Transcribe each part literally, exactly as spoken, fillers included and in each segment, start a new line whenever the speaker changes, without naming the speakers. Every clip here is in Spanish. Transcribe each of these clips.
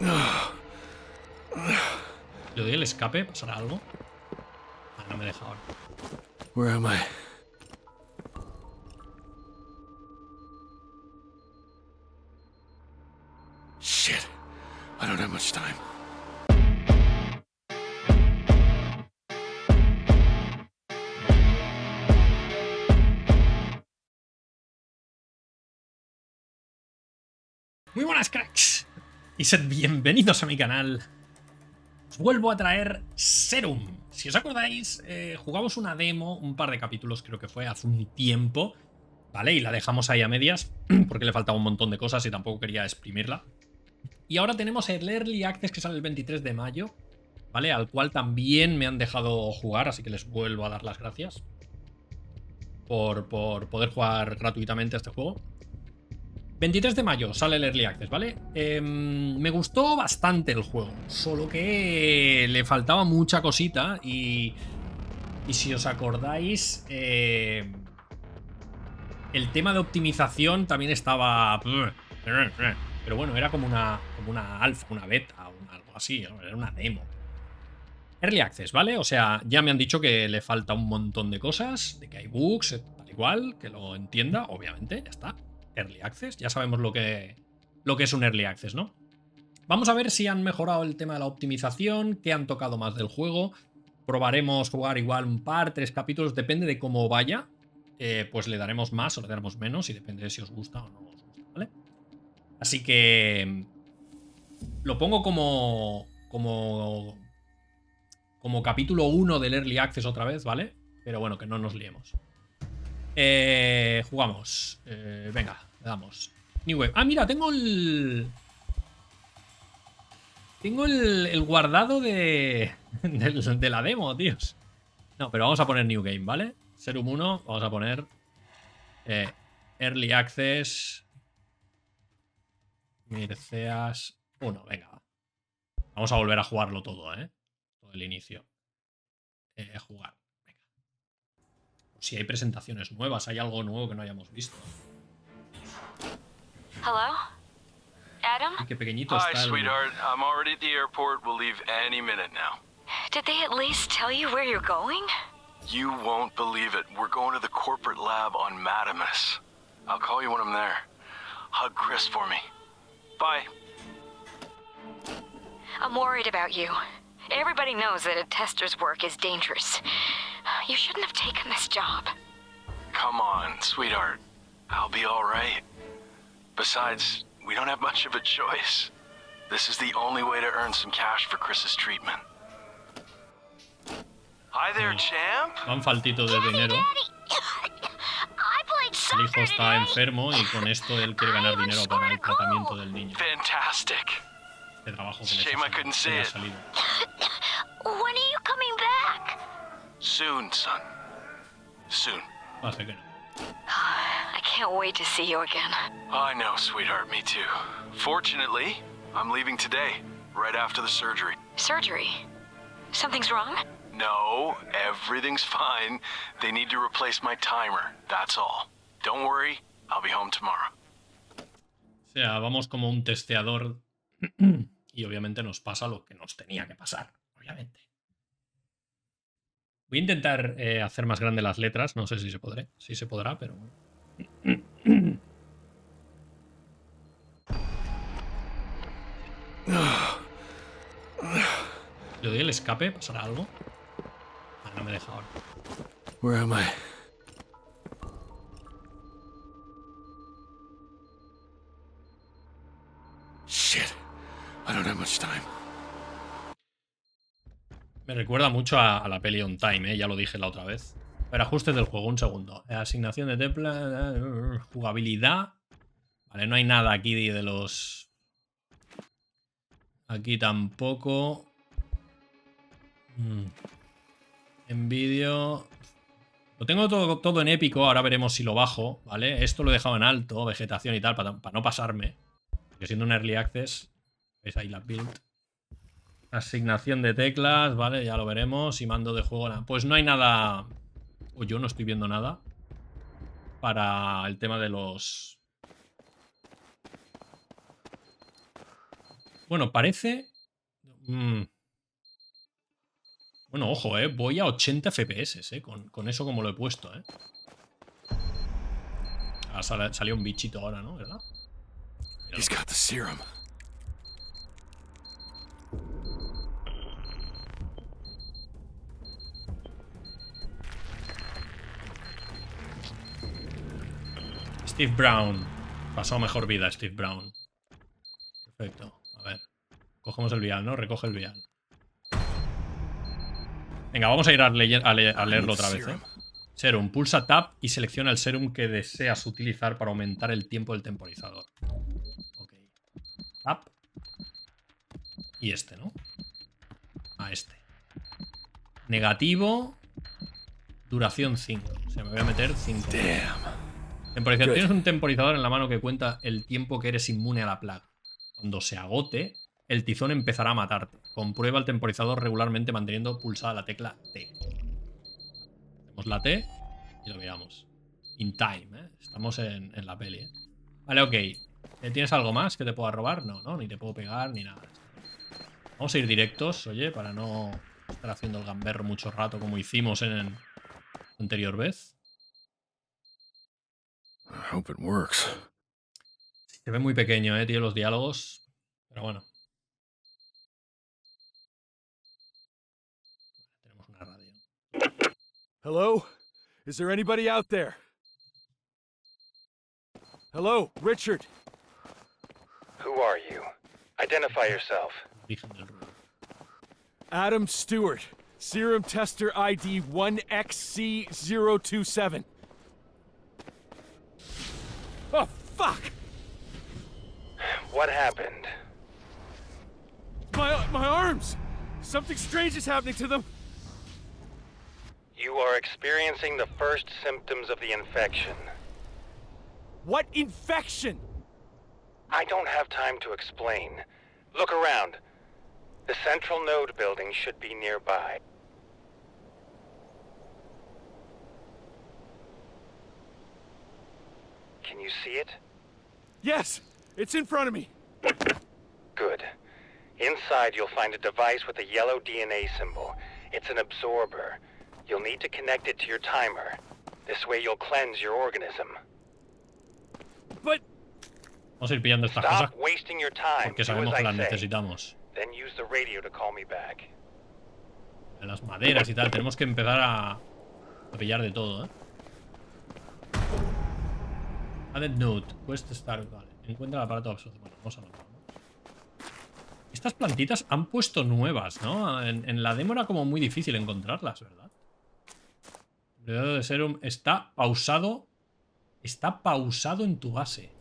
¿Le doy el escape? ¿Pasará algo? Ah, no me deja ahora.
Where am I? Shit. I don't have much time.
Muy buenas, cracks. Y sed bienvenidos a mi canal. Os vuelvo a traer Serum. Si os acordáis, eh, jugamos una demo, un par de capítulos creo que fue, hace un tiempo, ¿vale? Y la dejamos ahí a medias, porque le faltaba un montón de cosas y tampoco quería exprimirla. Y ahora tenemos el Early Access que sale el veintitrés de mayo, ¿vale? Al cual también me han dejado jugar, así que les vuelvo a dar las gracias por, por poder jugar gratuitamente a este juego. veintitrés de mayo sale el Early Access, ¿vale? Eh, me gustó bastante el juego, solo que le faltaba mucha cosita y, y si os acordáis, eh, el tema de optimización también estaba... Pero bueno, era como una, como una alfa, una beta, una, algo así, era una demo. Early Access, ¿vale? O sea, ya me han dicho que le falta un montón de cosas, de que hay bugs, tal y cual, que lo entienda, obviamente, ya está. Early Access, ya sabemos lo que, lo que es un Early Access, ¿no? Vamos a ver si han mejorado el tema de la optimización, qué han tocado más del juego. Probaremos jugar igual un par, tres capítulos, depende de cómo vaya. Eh, pues le daremos más o le daremos menos y depende de si os gusta o no os gusta, ¿vale? Así que lo pongo como... como... como capítulo uno del Early Access otra vez, ¿vale? Pero bueno, que no nos liemos. Eh, jugamos. Eh, venga, le damos. New Game. Ah, mira, tengo el... Tengo el, el guardado de, de... de la demo, tíos. No, pero vamos a poner New Game, ¿vale? Serum uno, vamos a poner... Eh, Early Access... Mirceas uno, venga. Vamos a volver a jugarlo todo, ¿eh? Todo el inicio. Eh, jugar. Venga. Si hay presentaciones nuevas, hay algo nuevo que no hayamos visto.
Hello? Adam?
Y qué pequeñito
Hi,
está el...
sweetheart. I'm already at the airport. We'll leave any minute now.
Did they at least tell you where you're going?
You won't believe it. We're going to the corporate lab on Madamus. I'll call you when I'm there. Hug Chris for me. Bye.
I'm worried about you. Everybody knows that a tester's work is dangerous. You shouldn't have taken this job.
Come on, sweetheart. I'll be all right. Besides, we don't have much of a choice. This is the only way to earn some cash for Chris's treatment. Hi there, champ.
Van faltito de dinero. El hijo está enfermo y con esto él quiere ganar dinero para el tratamiento del niño.
Fantastic.
De trabajo que les
Shame I
ha,
couldn't
que le
see
ha
it.
salido.
When are you coming back?
Soon, son. Soon.
Va a ser que no.
I can't wait to see you again.
I know, sweetheart, me too. Fortunately, I'm leaving today, right after the surgery.
Surgery? Something's wrong?
No, everything's fine. They need to replace my timer, that's all. Don't worry, I'll be home tomorrow.
O sea, vamos como un testeador y obviamente nos pasa lo que nos tenía que pasar, obviamente. Voy a intentar eh, hacer más grandes las letras, no sé si se podrá, si se podrá, pero... ¿Le doy el escape? ¿Pasará algo? Ah, no me deja ahora.
Where am I? Shit. I don't have much time.
Me recuerda mucho a, a la peli On Time, ¿eh? Ya lo dije la otra vez. Pero ajustes del juego, un segundo. Asignación de templa, jugabilidad. Vale, no hay nada aquí de los... Aquí tampoco. Mm. En vídeo... Lo tengo todo, todo en épico, ahora veremos si lo bajo, ¿vale? Esto lo he dejado en alto, vegetación y tal, para, para no pasarme. Porque siendo un Early Access, veis ahí la build. Asignación de teclas, ¿vale? Ya lo veremos. Y mando de juego... Pues no hay nada... O yo no estoy viendo nada para el tema de los... Bueno, parece... Mm. Bueno, ojo, eh. Voy a ochenta F P S, eh. Con, con eso como lo he puesto, eh. Ah, sale, salió un bichito ahora, ¿no? ¿Verdad?
He's got the serum.
Steve Brown. Pasó mejor vida, Steve Brown. Perfecto. A ver. Cogemos el vial, ¿no? Recoge el vial. Venga, vamos a ir a, le a, le a leerlo otra vez, ¿eh? Serum. Pulsa Tab y selecciona el serum que deseas utilizar para aumentar el tiempo del temporizador. Ok. Tab. Y este, ¿no? A este. Negativo. Duración cinco. O sea, me voy a meter cinco. Temporizador. Tienes un temporizador en la mano que cuenta el tiempo que eres inmune a la plaga. Cuando se agote, el tizón empezará a matarte. Comprueba el temporizador regularmente manteniendo pulsada la tecla T. Hacemos la T y lo miramos. In time, ¿eh? Estamos en, en la peli, ¿eh? Vale, ok. ¿Tienes algo más que te pueda robar? No, no, ni te puedo pegar ni nada. Vamos a ir directos, oye, para no estar haciendo el gamberro mucho rato como hicimos en la anterior vez.
I hope it works.
Se ve muy pequeño, eh, tío, los diálogos. Pero bueno. Tenemos una radio.
Hello? Is there anybody out there? Hello, Richard.
Who are you? Identify yourself.
Origen del ruido.
Adam Stewart. Serum tester I D one X C zero two seven. Oh, fuck!
What happened?
My, my arms! Something strange is happening to them.
You are experiencing the first symptoms of the infection.
What infection?
I don't have time to explain. Look around. The central node building should be nearby. Can you see it?
Yes, it's in front of me.
Good. Inside you'll find a device with a yellow D N A symbol. It's an absorber. You'll need to connect it to your timer. This way you'll cleanse your organism.
But...
Vamos a ir pillando estas cosas
Stop wasting your time.
porque
Do
sabemos
as
que
I
las
say.
necesitamos.
Then use the radio to call me back.
En las maderas y tal. Tenemos que empezar a, a pillar de todo, ¿eh? Added note. Quest start. Vale. Encuentra el aparato absorción. Bueno, vamos a anotar, ¿no? Estas plantitas han puesto nuevas, ¿no? En, en la demo era como muy difícil encontrarlas, ¿verdad? El dedo de serum está pausado. Está pausado en tu base.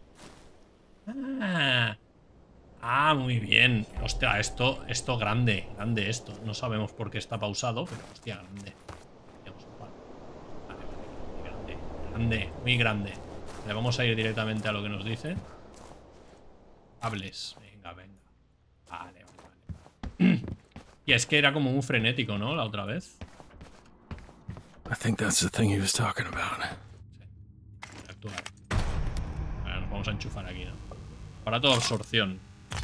Ah, ah, muy bien. Hostia, esto, esto grande, grande esto. No sabemos por qué está pausado, pero hostia, grande. Vale, vale, grande, grande, muy grande. Le vamos a ir directamente a lo que nos dice. Hables, venga, venga. Vale, vale, vale. Y es que era como un frenético, ¿no? La otra vez.
I think that's the thing he was talking about.
Sí. Actuar. Ahora nos vamos a enchufar aquí, ¿no? Aparato de absorción.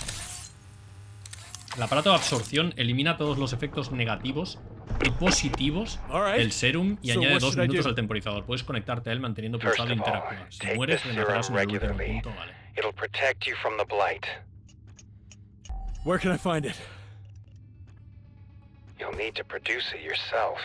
El aparato de absorción elimina todos los efectos negativos y positivos del serum y
So
añade
what
dos
should I
minutos
do?
al temporizador. Puedes conectarte a él manteniendo
First
pulsado e
of all,
interactuar. Si
take
mueres,
the
renacerás
serum
en el último
regularly.
punto. Vale.
It'll protect you from the blight.
Where can I find it?
You'll need to produce it yourself.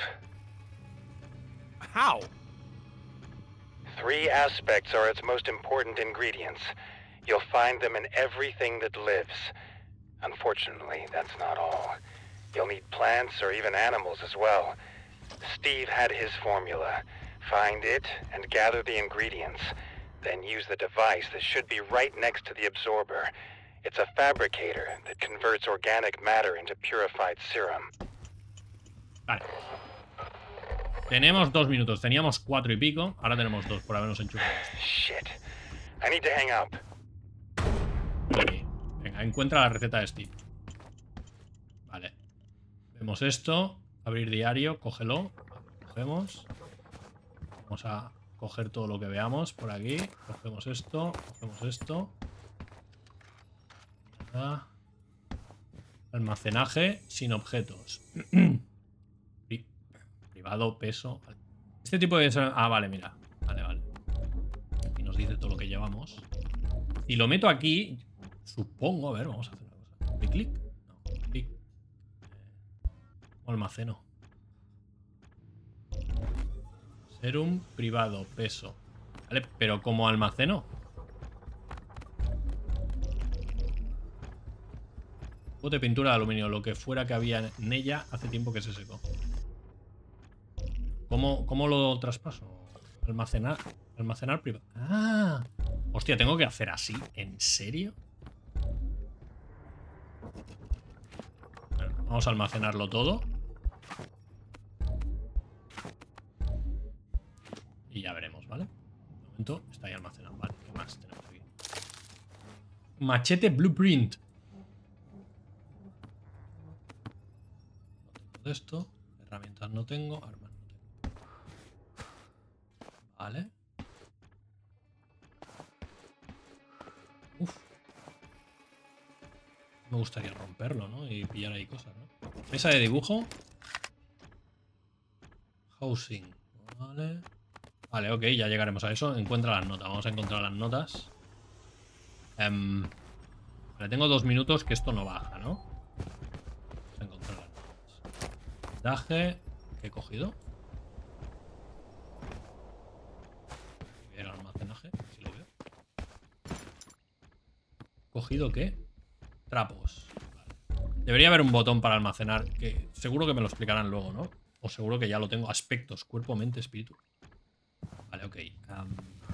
How?
Three aspects are its most important ingredients. You'll find them in everything that lives. Unfortunately, that's not all. You'll need plants or even animals as well. Steve had his formula. Find it and gather the ingredients. Then use the device that should be right next to the absorber. It's a fabricator that converts organic matter into purified serum.
Vale. Tenemos dos minutos. Teníamos cuatro y pico. Ahora tenemos dos por habernos enchufado.
Shit. I need to hang up.
Aquí. Venga, encuentra la receta de Steve. Vale. Vemos esto. Abrir diario. Cógelo. Cogemos. Vamos a coger todo lo que veamos por aquí. Cogemos esto. Cogemos esto. Nada. Almacenaje sin objetos. Pri privado, peso. Este tipo de... Ah, vale, mira. Vale, vale. Aquí nos dice todo lo que llevamos. Si lo meto aquí, supongo... A ver, vamos a hacer una cosa. ¿Clic, clic? No, clic. ¿Cómo almaceno? Serum, privado, peso. Vale, pero ¿cómo almaceno? Bote de pintura de aluminio, lo que fuera que había en ella hace tiempo que se secó. ¿Cómo, cómo lo traspaso? Almacenar, almacenar privado. Ah, hostia, tengo que hacer así. ¿En serio? Bueno, vamos a almacenarlo todo. Y ya veremos, ¿vale? De momento está ahí almacenado. Vale, ¿qué más tenemos aquí? Machete Blueprint. De esto, herramientas no tengo, armas no tengo. Vale. Uf. Me gustaría romperlo, ¿no? Y pillar ahí cosas, ¿no? Mesa de dibujo. Housing. Vale. Vale, ok, ya llegaremos a eso. Encuentra las notas. Vamos a encontrar las notas. Um, vale, tengo dos minutos que esto no baja, ¿no? Daje que he cogido. El almacenaje, si lo veo. ¿Cogido qué? Trapos. Vale. Debería haber un botón para almacenar, que seguro que me lo explicarán luego, ¿no? O seguro que ya lo tengo. Aspectos, cuerpo, mente, espíritu. Vale, ok. Um...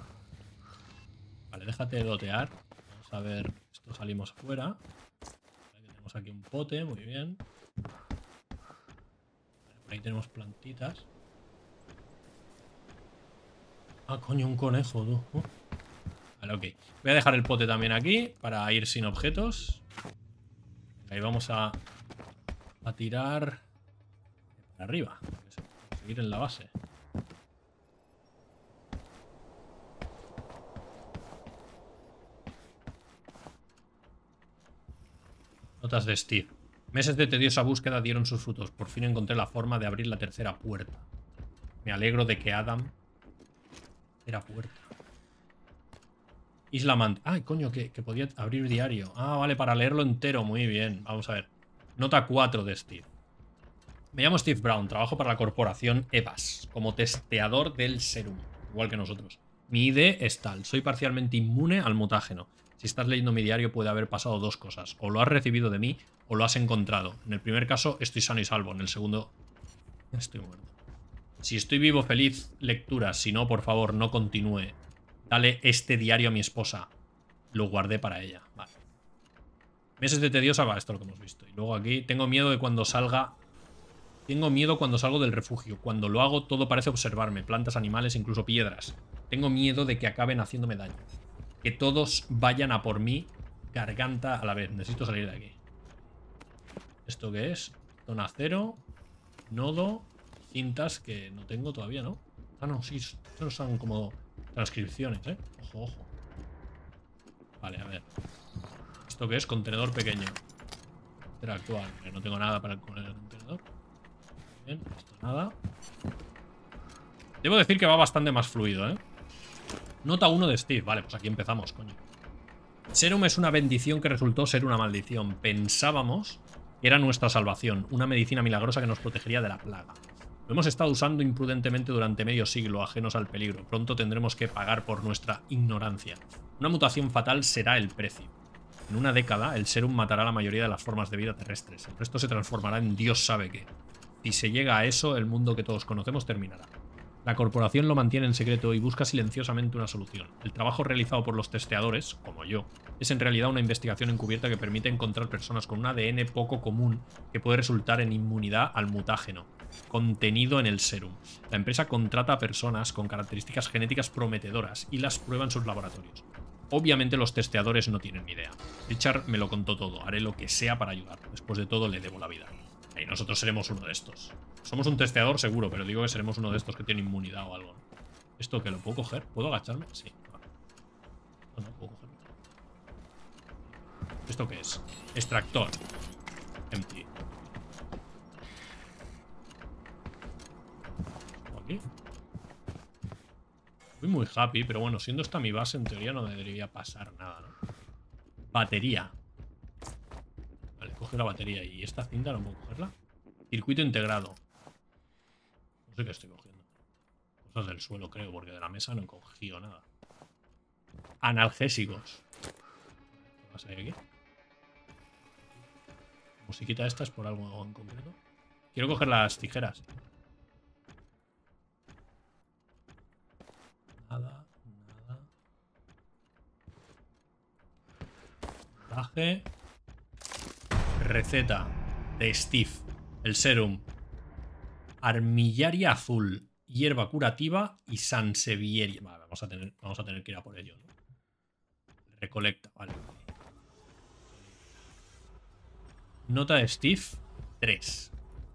Vale, déjate dotear. Vamos a ver. Esto salimos afuera. Tenemos aquí un pote, muy bien. Ahí tenemos plantitas. Ah, coño, un conejo, tú. Uh. Vale, ok. Voy a dejar el pote también aquí para ir sin objetos. Ahí vamos a, a tirar para arriba. Para seguir en la base. Notas de Steve. Meses de tediosa búsqueda dieron sus frutos. Por fin encontré la forma de abrir la tercera puerta. Me alegro de que Adam... Tercera puerta. Isla Mant... Ay, coño, que, que podía abrir diario. Ah, vale, para leerlo entero. Muy bien. Vamos a ver. Nota cuatro de Steve. Me llamo Steve Brown. Trabajo para la corporación E V A S como testeador del serum. Igual que nosotros. Mi I D es tal. Soy parcialmente inmune al mutágeno. Si estás leyendo mi diario puede haber pasado dos cosas. O lo has recibido de mí o lo has encontrado. En el primer caso estoy sano y salvo. En el segundo estoy muerto. Si estoy vivo, feliz lectura. Si no, por favor, no continúe. Dale este diario a mi esposa. Lo guardé para ella. Vale. Meses de tediosa. Va, esto es lo que hemos visto. Y luego aquí tengo miedo de cuando salga... Tengo miedo cuando salgo del refugio. Cuando lo hago todo parece observarme. Plantas, animales, incluso piedras. Tengo miedo de que acaben haciéndome daño. Que todos vayan a por mí, garganta a la vez. Necesito salir de aquí. ¿Esto qué es? Zona cero. Nodo. Cintas que no tengo todavía, ¿no? Ah, no, sí. Estos son como transcripciones, ¿eh? Ojo, ojo. Vale, a ver. ¿Esto qué es? Contenedor pequeño. Interactuar. No tengo nada para el contenedor. Bien, esto nada. Debo decir que va bastante más fluido, ¿eh? Nota uno de Steve. Vale, pues aquí empezamos, coño. Serum es una bendición que resultó ser una maldición. Pensábamos que era nuestra salvación, una medicina milagrosa que nos protegería de la plaga. Lo hemos estado usando imprudentemente durante medio siglo, ajenos al peligro. Pronto tendremos que pagar por nuestra ignorancia. Una mutación fatal será el precio. En una década, el serum matará a la mayoría de las formas de vida terrestres. El resto se transformará en Dios sabe qué. Si se llega a eso, el mundo que todos conocemos terminará. La corporación lo mantiene en secreto y busca silenciosamente una solución. El trabajo realizado por los testeadores, como yo, es en realidad una investigación encubierta que permite encontrar personas con un A D N poco común que puede resultar en inmunidad al mutágeno, contenido en el serum. La empresa contrata a personas con características genéticas prometedoras y las prueba en sus laboratorios. Obviamente los testeadores no tienen ni idea. Richard me lo contó todo, haré lo que sea para ayudar. Después de todo le debo la vida. Y nosotros seremos uno de estos. Somos un testeador seguro, pero digo que seremos uno de estos que tiene inmunidad o algo. ¿Esto que lo puedo coger? ¿Puedo agacharme? Sí. No, no puedo coger. ¿Esto qué es? Extractor. Empty. Aquí. Estoy muy happy, pero bueno, siendo esta mi base, en teoría no debería pasar nada, ¿no? Batería. Vale, coge la batería. ¿Y esta cinta no puedo cogerla? Circuito integrado. No sé qué estoy cogiendo. Cosas del suelo, creo, porque de la mesa no he cogido nada. Analgésicos. ¿Qué pasa aquí? Musiquita esta es por algo en concreto. Quiero coger las tijeras. Nada, nada. Traje. Receta de Steve. El serum. Armillaria azul. Hierba curativa y sansevieria. Vale, vamos a tener, vamos a tener que ir a por ello, ¿no? Recolecta, vale. Nota de Steve tres.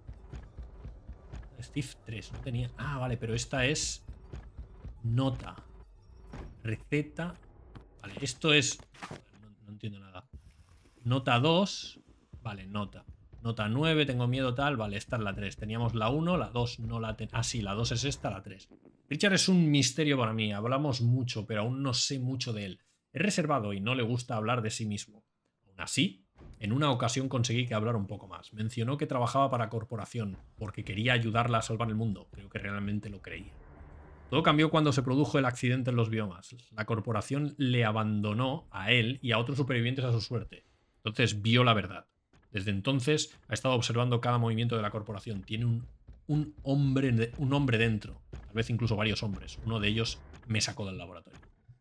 Steve tres, no tenía. Ah, vale, pero esta es nota. Receta. Vale, esto es. No, no entiendo nada. Nota dos. Vale, nota. Nota nueve, tengo miedo tal. Vale, esta es la tres. Teníamos la uno, la dos no la ten... Ah, sí, la dos es esta, la tres. Richard es un misterio para mí. Hablamos mucho, pero aún no sé mucho de él. Es reservado y no le gusta hablar de sí mismo. Aún así, en una ocasión conseguí que hablara un poco más. Mencionó que trabajaba para corporación porque quería ayudarla a salvar el mundo. Creo que realmente lo creía. Todo cambió cuando se produjo el accidente en los biomas. La corporación le abandonó a él y a otros supervivientes a su suerte. Entonces vio la verdad. Desde entonces ha estado observando cada movimiento de la corporación. Tiene un, un, hombre, un hombre dentro. Tal vez incluso varios hombres. Uno de ellos me sacó del laboratorio.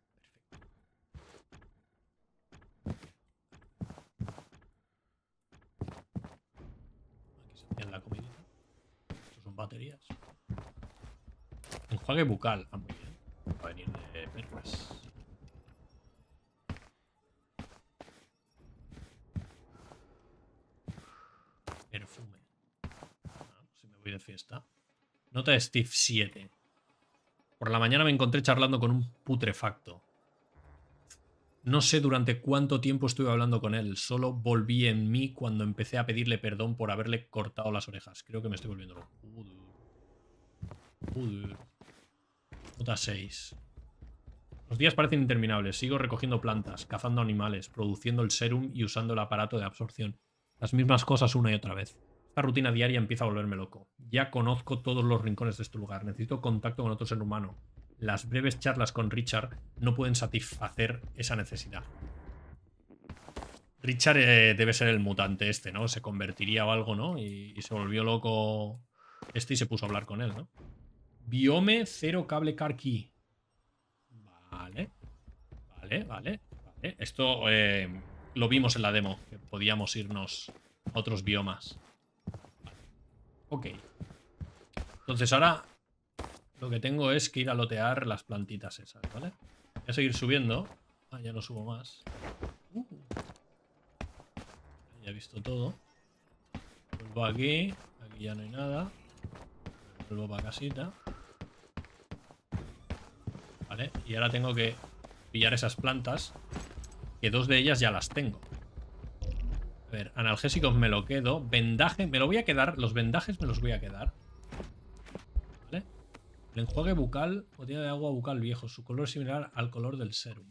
Aquí se hacían la comidita. Estos son baterías. Enjuague bucal. Ah, muy bien. Va a venir de perlas. Perfume. Ah, si me voy de fiesta. Nota de Steve siete. Por la mañana me encontré charlando con un putrefacto. No sé durante cuánto tiempo estuve hablando con él. Solo volví en mí cuando empecé a pedirle perdón por haberle cortado las orejas. Creo que me estoy volviendo loco. Joder. Joder. Nota seis. Los días parecen interminables. Sigo recogiendo plantas, cazando animales, produciendo el serum y usando el aparato de absorción. Las mismas cosas una y otra vez. Esta rutina diaria empieza a volverme loco. Ya conozco todos los rincones de este lugar. Necesito contacto con otro ser humano. Las breves charlas con Richard no pueden satisfacer esa necesidad. Richard eh, debe ser el mutante este, ¿no? Se convertiría o algo, ¿no? Y, y se volvió loco este y se puso a hablar con él, ¿no? Biome cero cable car key. Vale. Vale, vale, vale. Esto eh, lo vimos en la demo, que podíamos irnos a otros biomas. Vale. Ok. Entonces ahora lo que tengo es que ir a lotear las plantitas esas, ¿vale? Voy a seguir subiendo. Ah, ya no subo más. Uh. Ya he visto todo. Vuelvo aquí. Aquí ya no hay nada. Vuelvo para casita. Vale, y ahora tengo que pillar esas plantas, que dos de ellas ya las tengo. A ver, analgésicos me lo quedo. Vendaje, me lo voy a quedar. Los vendajes me los voy a quedar. Vale. El enjuague bucal, botella de agua bucal viejo. Su color es similar al color del serum.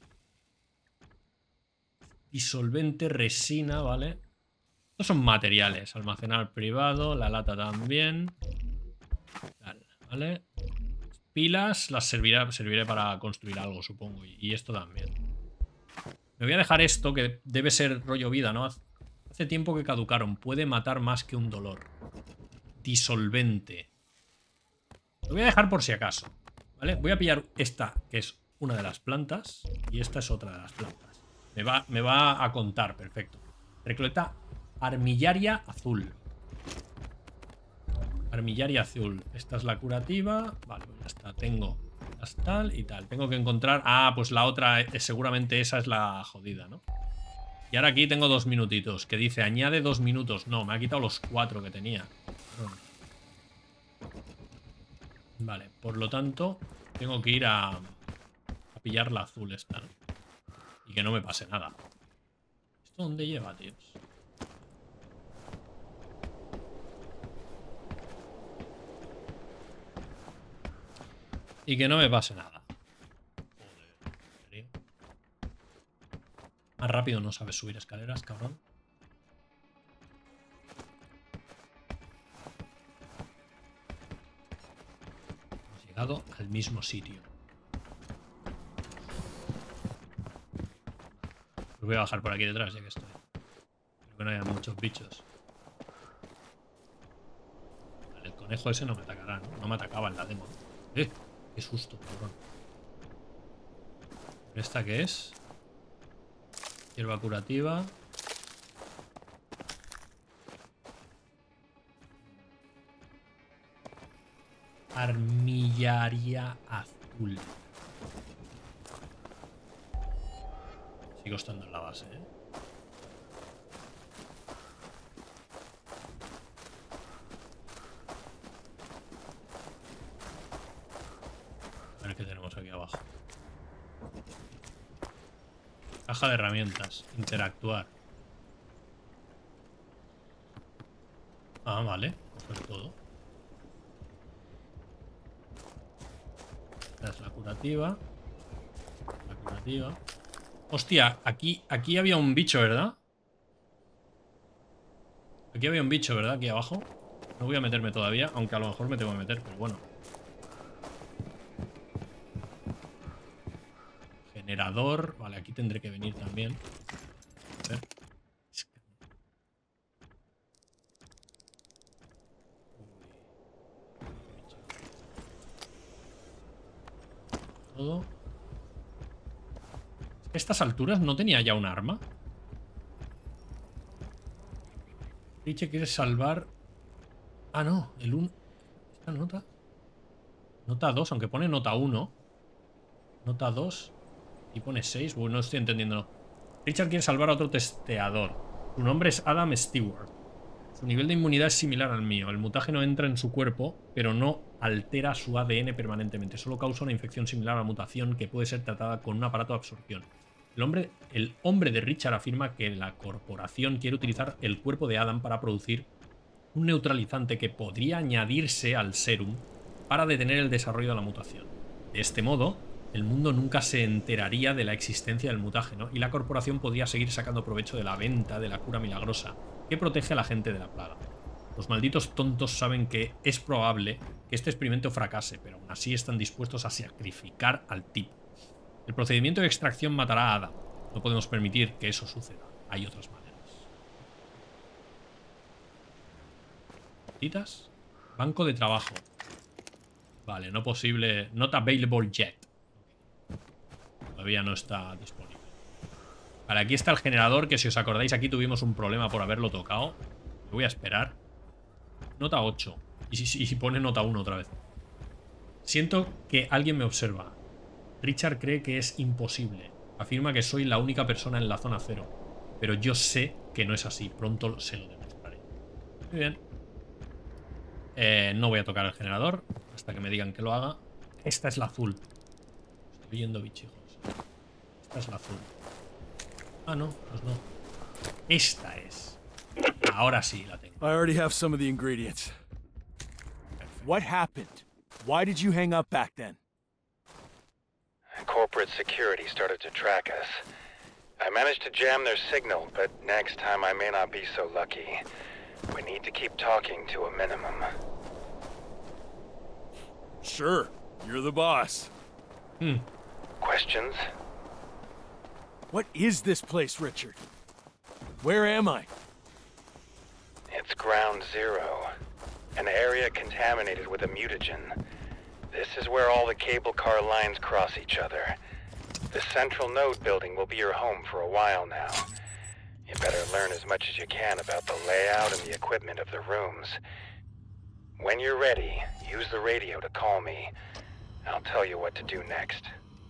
Disolvente, resina, vale. Estos son materiales. Almacenar privado, la lata también. Vale, vale. Pilas las servirá, serviré para construir algo, supongo. Y, y esto también. Me voy a dejar esto, que debe ser rollo vida, ¿no? Hace tiempo que caducaron. Puede matar más que un dolor. Disolvente. Lo voy a dejar por si acaso. ¿Vale? Voy a pillar esta, que es una de las plantas. Y esta es otra de las plantas. Me va, me va a contar, perfecto. Recolecta armillaria azul. Armillaria azul. Esta es la curativa. Vale, pues ya está. Tengo las tal y tal. Tengo que encontrar... Ah, pues la otra, eh, seguramente esa es la jodida, ¿no? Y ahora aquí tengo dos minutitos. Que dice, añade dos minutos. No, me ha quitado los cuatro que tenía. Vale, por lo tanto, tengo que ir a, a pillar la azul esta, ¿no? Y que no me pase nada. ¿Esto dónde lleva, tíos? y que no me pase nada. Joder, ¿en serio? Más rápido no sabes subir escaleras, cabrón. Hemos llegado al mismo sitio. Pues voy a bajar por aquí detrás ya que estoy. Creo que no haya muchos bichos. Vale, el conejo ese no me atacará, ¿no? No me atacaba en la demo. ¡Eh! ¡Qué susto, cabrón! ¿Esta qué es? Hierba curativa. Armillaria azul. Sigo estando en la base, ¿eh? A ver qué tenemos aquí abajo. Caja de herramientas. Interactuar. Ah, vale. Coger todo. Esta es la curativa. La curativa. Hostia, aquí, aquí había un bicho, ¿verdad? Aquí había un bicho, ¿verdad? Aquí abajo. No voy a meterme todavía, aunque a lo mejor me tengo que meter, pero bueno. Generador. Vale, aquí tendré que venir también. A ver. Todo. A estas alturas no tenía ya un arma. Richie quiere salvar. Ah, no, el uno. ¿Esta nota? Nota dos, aunque pone nota uno. Nota dos. Y pone seis. Bueno, no estoy entendiendo. Richard quiere salvar a otro testeador. Su nombre es Adam Stewart. Su nivel de inmunidad es similar al mío. El mutágeno entra en su cuerpo, pero no altera su A D N permanentemente. Solo causa una infección similar a la mutación que puede ser tratada con un aparato de absorción. El hombre, el hombre de Richard afirma que la corporación quiere utilizar el cuerpo de Adam para producir un neutralizante que podría añadirse al serum para detener el desarrollo de la mutación. De este modo, el mundo nunca se enteraría de la existencia del mutágeno y la corporación podría seguir sacando provecho de la venta de la cura milagrosa que protege a la gente de la plaga. Los malditos tontos saben que es probable que este experimento fracase, pero aún así están dispuestos a sacrificar al tipo. El procedimiento de extracción matará a Adam. No podemos permitir que eso suceda. Hay otras maneras. ¿Citas? Banco de trabajo. Vale, no posible. Not available yet. Todavía no está disponible. Vale, aquí está el generador, que si os acordáis aquí tuvimos un problema por haberlo tocado. Me voy a esperar. Nota ocho. Y si, si, si pone nota uno otra vez. Siento que alguien me observa. Richard cree que es imposible. Afirma que soy la única persona en la zona cero. Pero yo sé que no es así. Pronto se lo demostraré. Muy bien. Eh, no voy a tocar el generador hasta que me digan que lo haga. Esta es la azul. Estoy viendo bichijos. Esta es la azul. Ah, no, pues no. Esta es. Ahora sí la tengo.
I already have some of the ingredients. What happened? Why did you hang up back then?
Corporate security started to track us. I managed to jam their signal, but next time I may not be so lucky. We need to keep talking to a minimum.
Sure, you're the boss.
Hmm.
Questions?
What is this place, Richard? Where am I?
It's Ground Zero, an area contaminated with a mutagen. This is where all the cable car lines cross each other. The central node building will be your home for a while now. You better learn as much as you can about the layout and the equipment of the rooms. When you're ready, use the radio to call me. I'll tell you what to do next.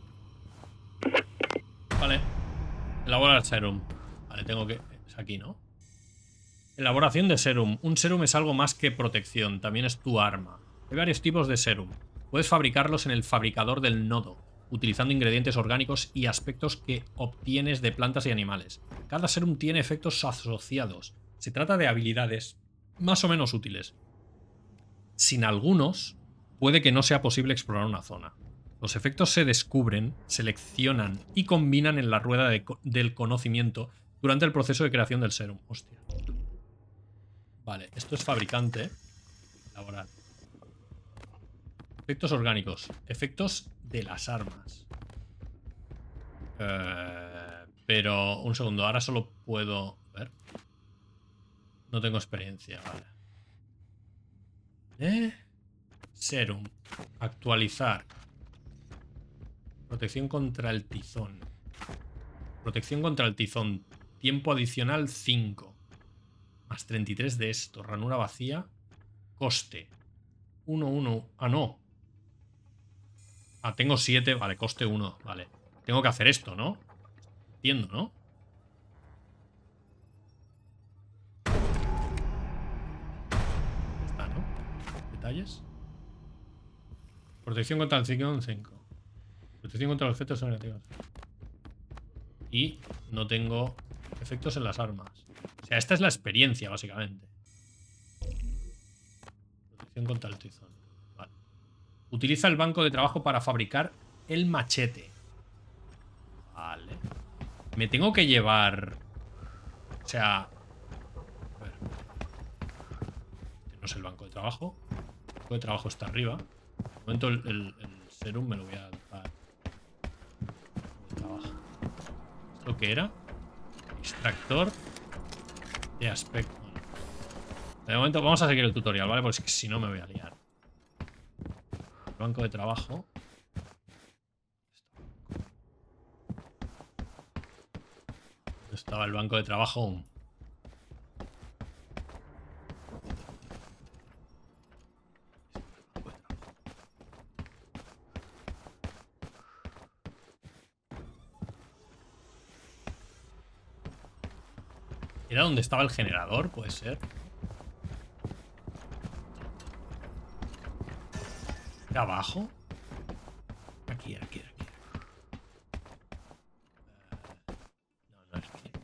Vale. Elaborar serum. Vale, tengo que... Es aquí, ¿no? Elaboración de serum. Un serum es algo más que protección. También es tu arma. Hay varios tipos de serum. Puedes fabricarlos en el fabricador del nodo, utilizando ingredientes orgánicos y aspectos que obtienes de plantas y animales. Cada serum tiene efectos asociados. Se trata de habilidades más o menos útiles. Sin algunos, puede que no sea posible explorar una zona. Los efectos se descubren, seleccionan y combinan en la rueda de co del conocimiento durante el proceso de creación del serum. Hostia. Vale, esto es fabricante. Elaborar. Efectos orgánicos. Efectos de las armas. Eh, pero, un segundo. Ahora solo puedo... A ver. No tengo experiencia, vale. ¿Eh? Serum. Actualizar. Protección contra el tizón. Protección contra el tizón. Tiempo adicional cinco. Más treinta y tres de esto. Ranura vacía. Coste. uno, uno. Ah, no. Ah, tengo siete. Vale, coste uno. Vale. Tengo que hacer esto, ¿no? Entiendo, ¿no? Está, ¿no? Detalles. Protección contra el ciclón cinco. Protección contra los efectos negativos. Y no tengo efectos en las armas. O sea, esta es la experiencia, básicamente. Protección contra el tizón. Vale. Utiliza el banco de trabajo para fabricar el machete. Vale. Me tengo que llevar... O sea... A ver. Este no es el banco de trabajo. El banco de trabajo está arriba. De momento el, el, el serum me lo voy a dejar. Trabajo. ¿Esto qué era? Extractor de aspecto. Bueno. De momento vamos a seguir el tutorial, ¿vale? Porque si no me voy a liar. El banco de trabajo. Estaba el banco de trabajo. ¿Era donde estaba el generador? Puede ser. ¿De abajo? Aquí, aquí, aquí. No, no es aquí.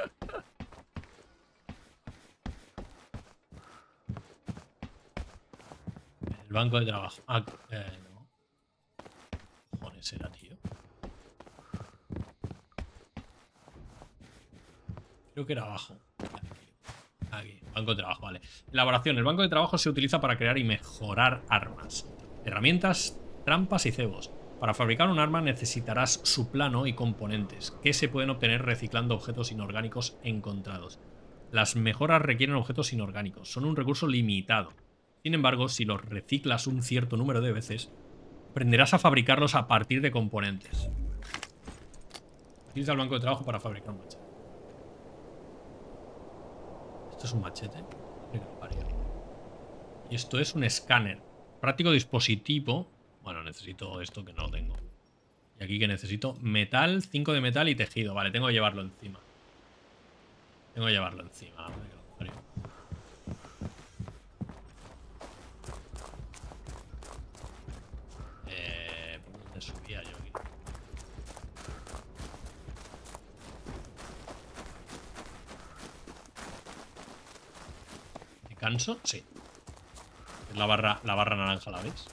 El banco de trabajo. Ah, eh, no. ¿Qué cojones era, tío? Creo que era abajo. Aquí, aquí, banco de trabajo, vale. Elaboración. El banco de trabajo se utiliza para crear y mejorar armas, herramientas, trampas y cebos. Para fabricar un arma necesitarás su plano y componentes, que se pueden obtener reciclando objetos inorgánicos encontrados. Las mejoras requieren objetos inorgánicos. Son un recurso limitado. Sin embargo, si los reciclas un cierto número de veces, aprenderás a fabricarlos a partir de componentes. Utiliza el banco de trabajo para fabricar un machete. Esto es un machete. Y esto es un escáner. Práctico dispositivo. Bueno, necesito esto que no tengo. Y aquí que necesito metal, cinco de metal y tejido. Vale, tengo que llevarlo encima. Tengo que llevarlo encima. Eh, ¿por dónde subía yo aquí? ¿Me canso? Sí. Es la barra, la barra naranja, ¿la ves?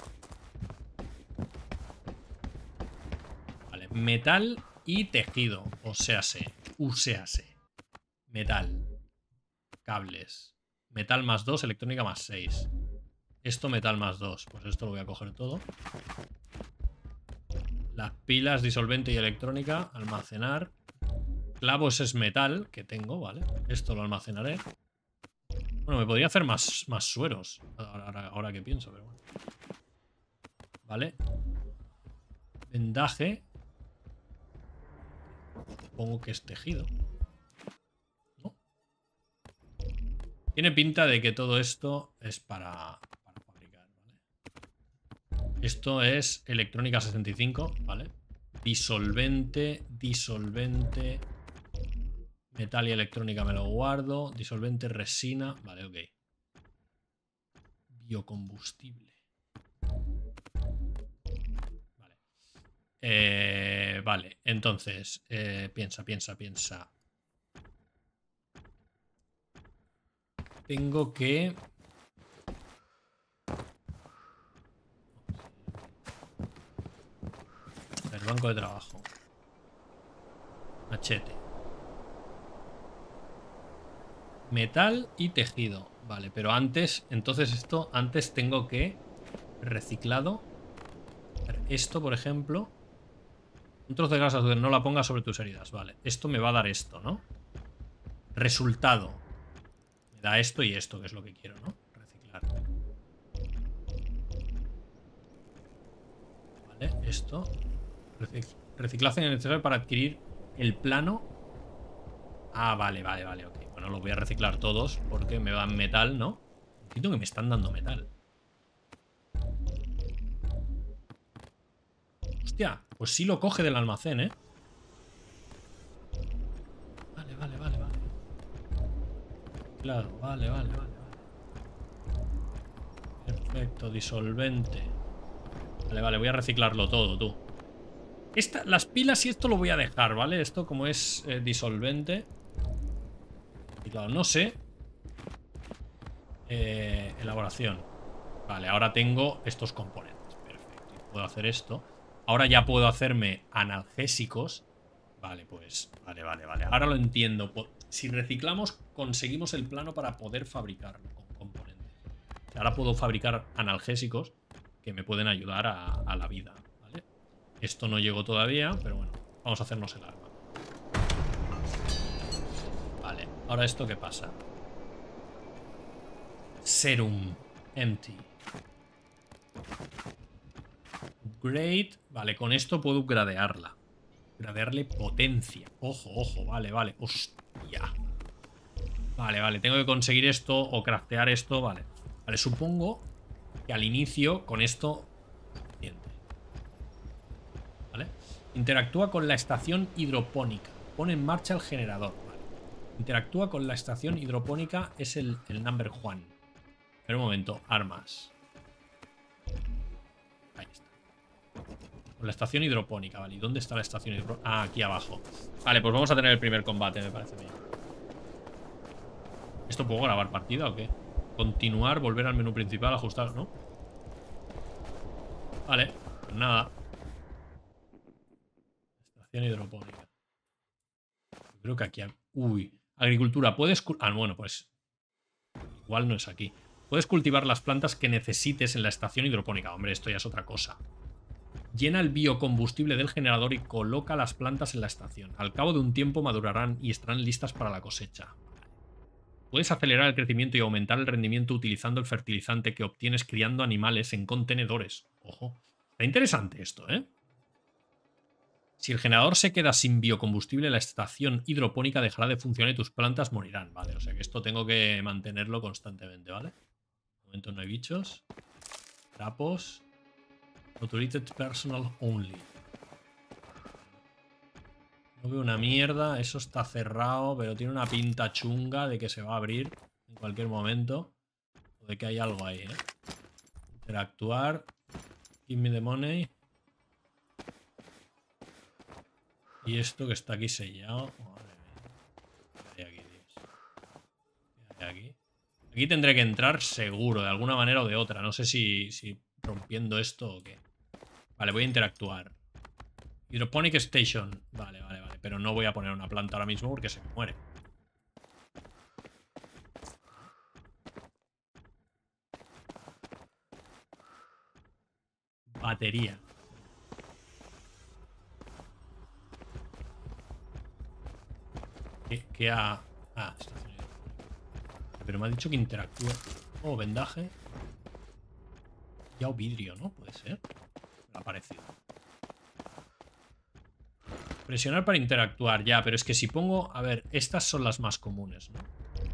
Vale, metal y tejido. O sea, se. Uséase. Metal. Cables. Metal más dos, electrónica más seis. Esto metal más dos. Pues esto lo voy a coger todo. Las pilas, disolvente y electrónica. Almacenar. Clavos es metal, que tengo, ¿vale? Esto lo almacenaré. Bueno, me podría hacer más, más sueros. Ahora, ahora, ahora que pienso, pero bueno. Vale. Vendaje. Supongo que es tejido. ¿No? Tiene pinta de que todo esto es para, para fabricar, ¿vale? Esto es electrónica sesenta y cinco, ¿vale? Disolvente, disolvente. Metal y electrónica me lo guardo. Disolvente, resina. Vale, ok. Biocombustible. Vale. Eh, vale, entonces. Eh, piensa, piensa, piensa. Tengo que... Campo de trabajo. Machete. Metal y tejido. Vale, pero antes, entonces esto, antes tengo que reciclado. Esto, por ejemplo. Un trozo de grasa azul, no la pongas sobre tus heridas. Vale, esto me va a dar esto, ¿no? Resultado. Me da esto y esto, que es lo que quiero, ¿no? Reciclar. Vale, esto. Recic reciclaje necesario para adquirir el plano. Ah, vale, vale, vale, ok. Bueno, los voy a reciclar todos porque me dan metal, ¿no? Siento que me están dando metal. Hostia, pues sí lo coge del almacén, ¿eh? Vale, vale, vale, vale. Claro, vale, vale, vale, vale. Perfecto, disolvente. Vale, vale, voy a reciclarlo todo, tú. Esta, las pilas y esto lo voy a dejar, ¿vale? Esto como es eh, disolvente. Y claro, no sé. Eh, elaboración. Vale, ahora tengo estos componentes. Perfecto. Y puedo hacer esto. Ahora ya puedo hacerme analgésicos. Vale, pues. Vale, vale, vale. Ahora lo entiendo. Si reciclamos, conseguimos el plano para poder fabricarlo con componentes. Ahora puedo fabricar analgésicos que me pueden ayudar a, a la vida. ¿Vale? Esto no llegó todavía, pero bueno. Vamos a hacernos el arma. Vale, ahora esto qué pasa. Serum. Empty. Upgrade. Vale, con esto puedo upgradearla. Upgradearle potencia. Ojo, ojo, vale, vale. Hostia. Vale, vale, tengo que conseguir esto o craftear esto, vale. Vale, supongo que al inicio con esto... ¿Vale? Interactúa con la estación hidropónica. Pone en marcha el generador. Vale. Interactúa con la estación hidropónica. Es el, el number one. Espera un momento. Armas. Ahí está. Con la estación hidropónica. Vale. ¿Y dónde está la estación hidropónica? Ah, aquí abajo. Vale, pues vamos a tener el primer combate, me parece bien. ¿Esto puedo grabar partida o qué? Continuar, volver al menú principal, ajustar, ¿no? Vale, pues nada. Estación hidropónica. Creo que aquí hay... Uy, agricultura. Puedes... Ah, bueno, pues... Igual no es aquí. Puedes cultivar las plantas que necesites en la estación hidropónica. Hombre, esto ya es otra cosa. Llena el biocombustible del generador y coloca las plantas en la estación. Al cabo de un tiempo madurarán y estarán listas para la cosecha. Puedes acelerar el crecimiento y aumentar el rendimiento utilizando el fertilizante que obtienes criando animales en contenedores. Ojo. Está interesante esto, ¿eh? Si el generador se queda sin biocombustible, la estación hidropónica dejará de funcionar y tus plantas morirán. Vale, o sea que esto tengo que mantenerlo constantemente, ¿vale? De momento no hay bichos. Trapos. Authorizated personal only. No veo una mierda. Eso está cerrado, pero tiene una pinta chunga de que se va a abrir en cualquier momento. O de que hay algo ahí, ¿eh? Interactuar. Give me the money. Y esto que está aquí sellado. Madre mía. ¿Qué hay aquí, Dios? ¿Qué hay aquí? Aquí tendré que entrar seguro, de alguna manera o de otra. No sé si, si rompiendo esto o qué. Vale, voy a interactuar. Hydroponic Station. Vale, vale, vale. Pero no voy a poner una planta ahora mismo porque se me muere. Batería. ¿Qué, qué ha...? Ah, estación. Pero me ha dicho que interactúa. Oh, vendaje. Ya o vidrio, ¿no? Puede ser. Me ha parecido. Presionar para interactuar, ya, pero es que si pongo... A ver, estas son las más comunes, ¿no?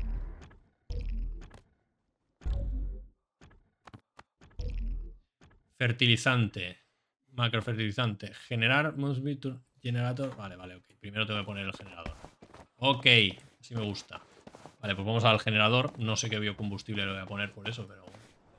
Fertilizante. Macrofertilizante. Generar... Generator... Vale, vale, ok. Primero tengo que poner el generador. Ok, así me gusta. Vale, pues vamos al generador. No sé qué biocombustible le voy a poner por eso, pero...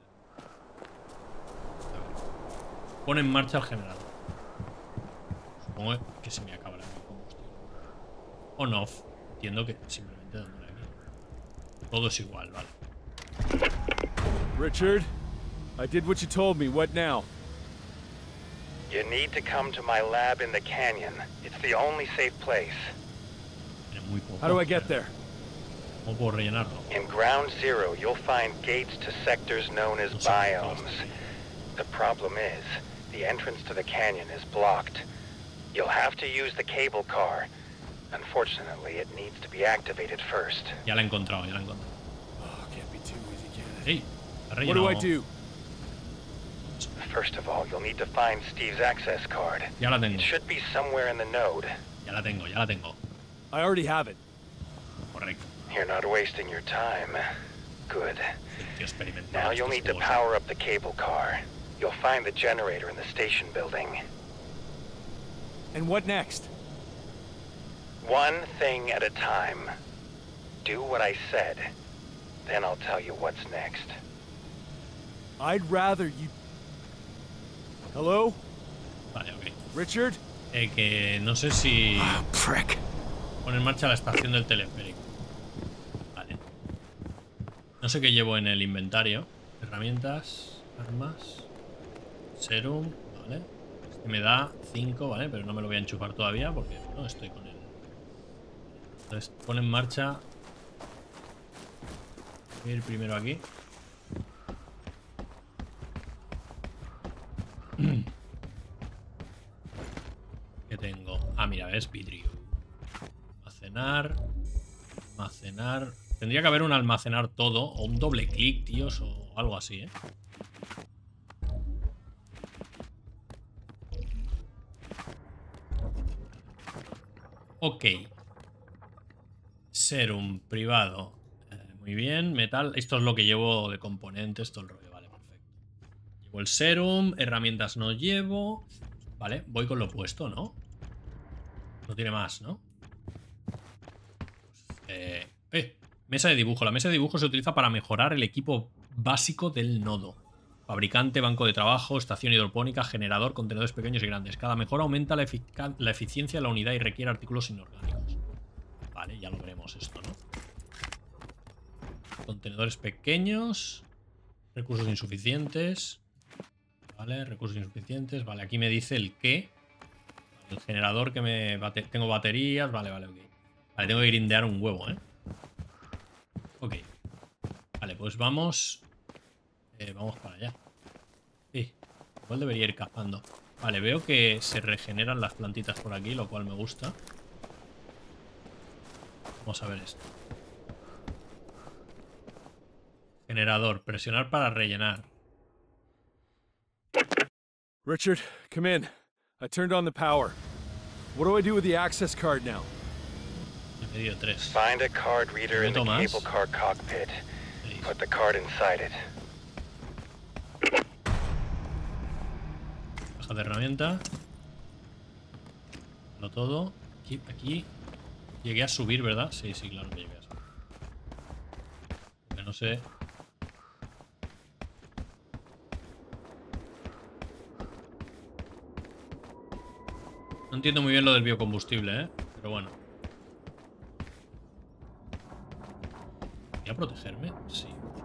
Pone en marcha el generador. Supongo que se me acaba el combustible. On off. Entiendo que simplemente dándole aquí. Todo es igual, vale.
Richard, I did what you told me. What now?
You need to come to my lab in the canyon. It's the only safe place.
Tiene muy poco,
How do I get
pero-
there?
¿Cómo puedo rellenarlo?
In Ground Zero, you'll find gates to sectors known as
No sé cómo puedo
biomes.
hacer.
The problem is, the entrance to the canyon is blocked. You'll have to use the cable car. Unfortunately, it needs to be activated first.
Ya la he encontrado, ya la he encontrado.
Oh, can't be too easy, can it?
¡Ey! Ha
What do I
rellenado.
do?
First of all, you'll need to find Steve's access card.
Ya la tengo,
It should be somewhere in the node.
ya la tengo, ya la tengo.
I already have it.
Correcto.
You're not wasting your time. Good.
Tío experimentado
Now
estos
you'll need to
juegos.
power up the cable car. You'll find the generator in the station building.
And what next?
One thing at a time. Do what I said. Then I'll tell you what's next.
I'd rather you... Hello?
Vale, ok.
Richard?
Eh, que no sé si
Ah, prick.
pone en marcha la estación del teleférico. Vale. No sé qué llevo en el inventario. Herramientas, armas, serum, vale. Este me da cinco, vale, pero no me lo voy a enchufar todavía porque no estoy con él. Entonces pone en marcha. Voy a ir primero aquí. ¿Qué tengo? Ah, mira, ves, vidrio. Almacenar. Almacenar. Tendría que haber un almacenar todo. O un doble clic, tíos. O algo así, ¿eh? Ok. Serum privado. Eh, muy bien. Metal. Esto es lo que llevo de componentes. Todo el rollo. Vale, perfecto. Llevo el serum. Herramientas no llevo. Vale, voy con lo opuesto, ¿no? No tiene más, ¿no? Eh, eh, mesa de dibujo. La mesa de dibujo se utiliza para mejorar el equipo básico del nodo. Fabricante, banco de trabajo, estación hidropónica, generador, contenedores pequeños y grandes. Cada mejora aumenta la, efic- la eficiencia de la unidad y requiere artículos inorgánicos. Vale, ya lo veremos esto, ¿no? Contenedores pequeños. Recursos insuficientes. Vale, recursos insuficientes. Vale, aquí me dice el qué. El generador que me... Bate tengo baterías. Vale, vale, ok. Vale, tengo que grindear un huevo, ¿eh? Ok. Vale, pues vamos... Eh, vamos para allá. Sí, igual debería ir cazando. Vale, veo que se regeneran las plantitas por aquí, lo cual me gusta. Vamos a ver esto. Generador, presionar para rellenar.
Richard, come in. I turned on the power. What do I do with the access card now?
Me dio tres.
Find a card reader in the
Tomás.
cable car cockpit.
Seis.
Put the card inside it.
Caja de herramienta. No todo. Aquí, aquí. Llegué a subir, ¿verdad? Sí, sí, claro que llegué a subir. Porque no sé. No entiendo muy bien lo del biocombustible, ¿eh? Pero bueno. ¿Voy a protegerme? Sí.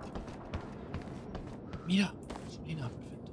Mira, gasolina, perfecto.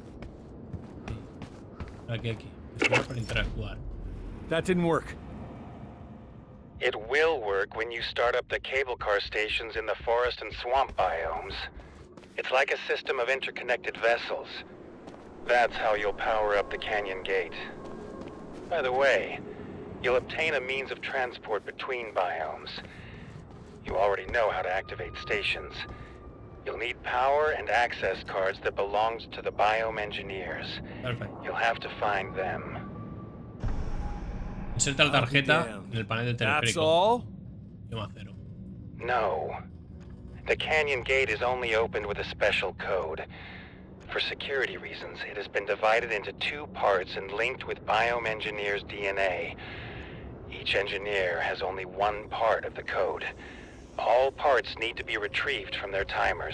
Sí. Aquí, aquí. Prefiero para interactuar.
That didn't work.
It will work when you start up the cable car stations in the forest and swamp biomes. It's like a system of interconnected vessels. That's how you'll power up the canyon gate. By the way, you'll obtain a means of transport between biomes. You already know how to activate stations. You'll need power and access cards that belongs to the biome engineers.
Perfecto.
You'll have to find them.
Inserta la tarjeta
damned.
en el panel del
That's
teleférico.
all?
Idioma cero.
No. The canyon gate is only opened with a special code. For security reasons, it has been divided into two parts and linked with biome engineers' D N A. Each engineer has only one part of the code. All parts need to be retrieved from their timers.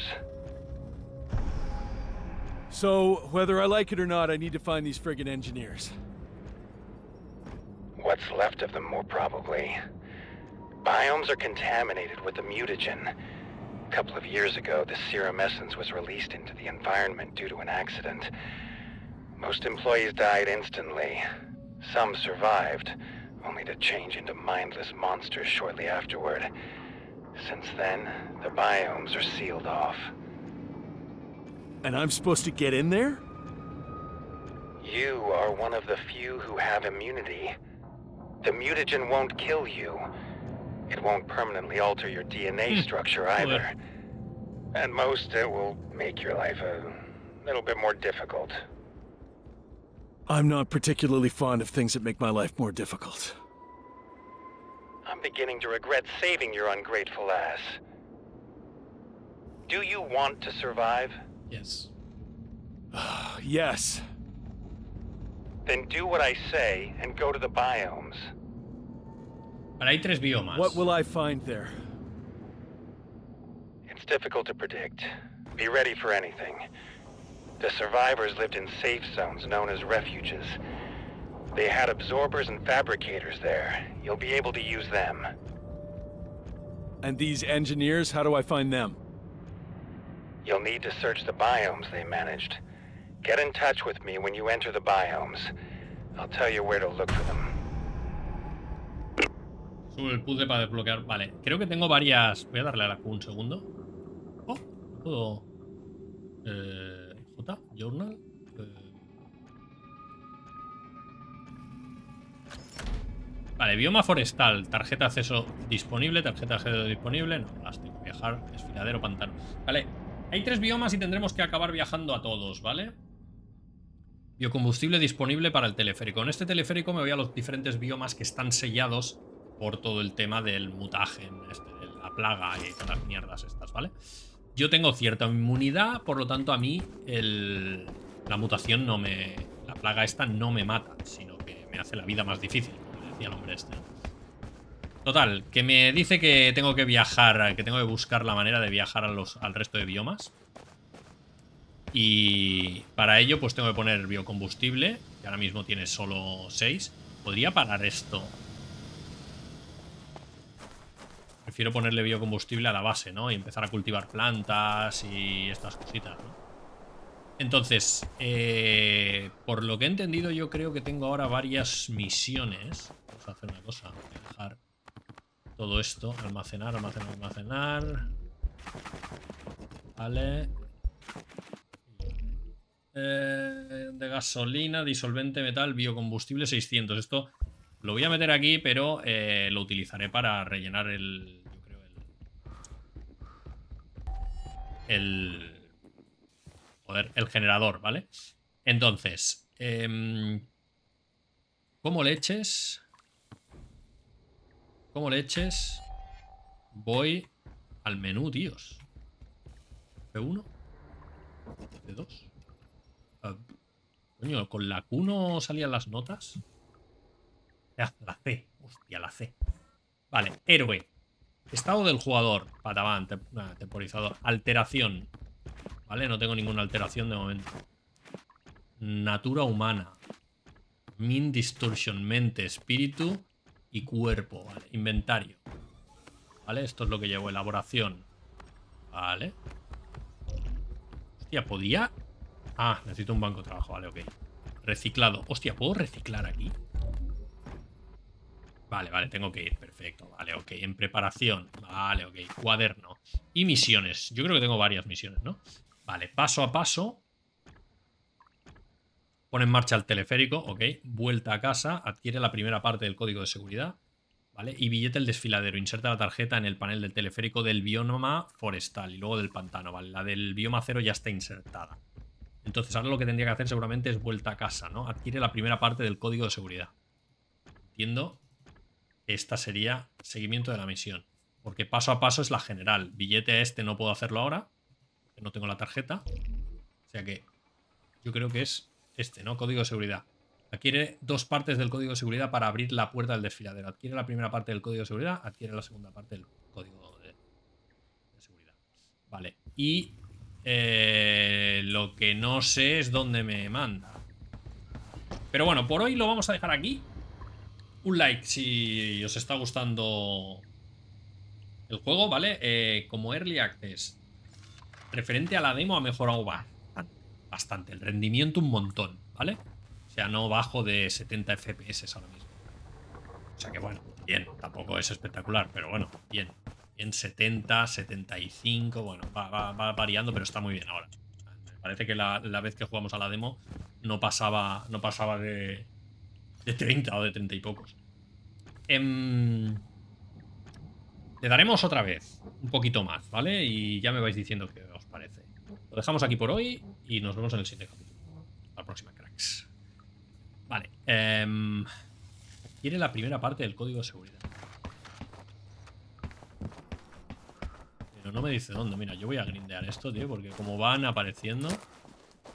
So, whether I like it or not, I need to find these friggin' engineers.
What's left of them, more probably. Biomes are contaminated with the mutagen. A couple of years ago, the serum essence was released into the environment due to an accident. Most employees died instantly. Some survived, only to change into mindless monsters shortly afterward. Since then, the biomes are sealed off.
And I'm supposed to get in there?
You are one of the few who have immunity. The mutagen won't kill you. It won't permanently alter your D N A structure either. At most, it will make your life a little bit more difficult.
I'm not particularly fond of things that make my life more difficult.
I'm beginning to regret saving your ungrateful ass. Do you want to survive?
Yes.
Yes.
Then do what I say and go to the biomes.
Vale, hay tres biomas.
What will I find there?
It's difficult to predict. Be ready for anything. The survivors lived in safe zones known as refuges. They had absorbers and fabricators there. You'll be able to use them.
And these engineers, how do I find them?
You'll need to search the biomes they managed. Get in touch with me when you enter the biomes. I'll tell you where to look for them.
Sube el puzzle para desbloquear. Vale, creo que tengo varias. Voy a darle a la Q un segundo. Oh, puedo. Eh, J, Journal. Eh. Vale, bioma forestal. Tarjeta de acceso disponible. Tarjeta de acceso disponible. No, las tengo que viajar. Desfiladero, pantano. Vale, hay tres biomas y tendremos que acabar viajando a todos, ¿vale? Biocombustible disponible para el teleférico. En este teleférico me voy a los diferentes biomas que están sellados por todo el tema del mutagen, este, de la plaga y todas las mierdas estas, ¿vale? Yo tengo cierta inmunidad, por lo tanto a mí el, la mutación no me... La plaga esta no me mata, sino que me hace la vida más difícil, como decía el hombre este. Total, que me dice que tengo que viajar, que tengo que buscar la manera de viajar a los, al resto de biomas. Y para ello pues tengo que poner biocombustible, que ahora mismo tiene solo seis. ¿Podría parar esto? Prefiero ponerle biocombustible a la base, ¿no? Y empezar a cultivar plantas y estas cositas, ¿no? Entonces, eh, por lo que he entendido, yo creo que tengo ahora varias misiones. Vamos a hacer una cosa. Voy a dejar todo esto. Almacenar, almacenar, almacenar. Vale. Eh, de gasolina, disolvente, metal, biocombustible seiscientos. Esto lo voy a meter aquí, pero eh, lo utilizaré para rellenar el... Yo creo el... El... Joder, el generador, ¿vale? Entonces, eh, ¿cómo leches? ¿Cómo leches? Voy al menú, tíos. F uno. F dos. Uh, coño, ¿con la Q no salían las notas? Ya, la C. Hostia, la C. Vale, héroe. Estado del jugador. Patabán, te nah, temporizador. Alteración. Vale, no tengo ninguna alteración de momento. Natura humana. Min distortion. Mente, espíritu y cuerpo. Vale, inventario. Vale, esto es lo que llevo. Elaboración. Vale. Hostia, ¿podía...? Ah, necesito un banco de trabajo, vale, ok. Reciclado. Hostia, ¿puedo reciclar aquí? Vale, vale, tengo que ir, perfecto. Vale, ok, en preparación. Vale, ok, cuaderno. Y misiones, yo creo que tengo varias misiones, ¿no? Vale, paso a paso. Pone en marcha el teleférico, ok. Vuelta a casa, adquiere la primera parte del código de seguridad. Vale, y billete el desfiladero. Inserta la tarjeta en el panel del teleférico del bioma forestal y luego del pantano, vale. La del bioma cero ya está insertada. Entonces ahora lo que tendría que hacer seguramente es vuelta a casa, ¿no? Adquiere la primera parte del código de seguridad. Entiendo que esta sería seguimiento de la misión. Porque paso a paso es la general. Billete este no puedo hacerlo ahora. Que no tengo la tarjeta. O sea que yo creo que es este, ¿no? Código de seguridad. Adquiere dos partes del código de seguridad para abrir la puerta del desfiladero. Adquiere la primera parte del código de seguridad. Adquiere la segunda parte del código de, de seguridad. Vale. Y... Eh, lo que no sé es dónde me manda. Pero bueno, por hoy lo vamos a dejar aquí. Un like si os está gustando el juego, ¿vale? Eh, como Early Access, referente a la demo, ha mejorado bastante. bastante. El rendimiento un montón, ¿vale? O sea, no bajo de setenta F P S ahora mismo. O sea que bueno, bien. Tampoco es espectacular, pero bueno, bien. Bien, setenta, setenta y cinco. Bueno, va, va, va variando, pero está muy bien ahora. Me parece que la, la vez que jugamos a la demo no pasaba, no pasaba de, de treinta o de treinta y pocos. Em, le daremos otra vez un poquito más, ¿vale? Y ya me vais diciendo qué os parece. Lo dejamos aquí por hoy y nos vemos en el siguiente capítulo. Hasta la próxima, cracks. Vale. Eh, quiere la primera parte del código de seguridad. Pero no me dice dónde. Mira, yo voy a grindear esto, tío, porque como van apareciendo...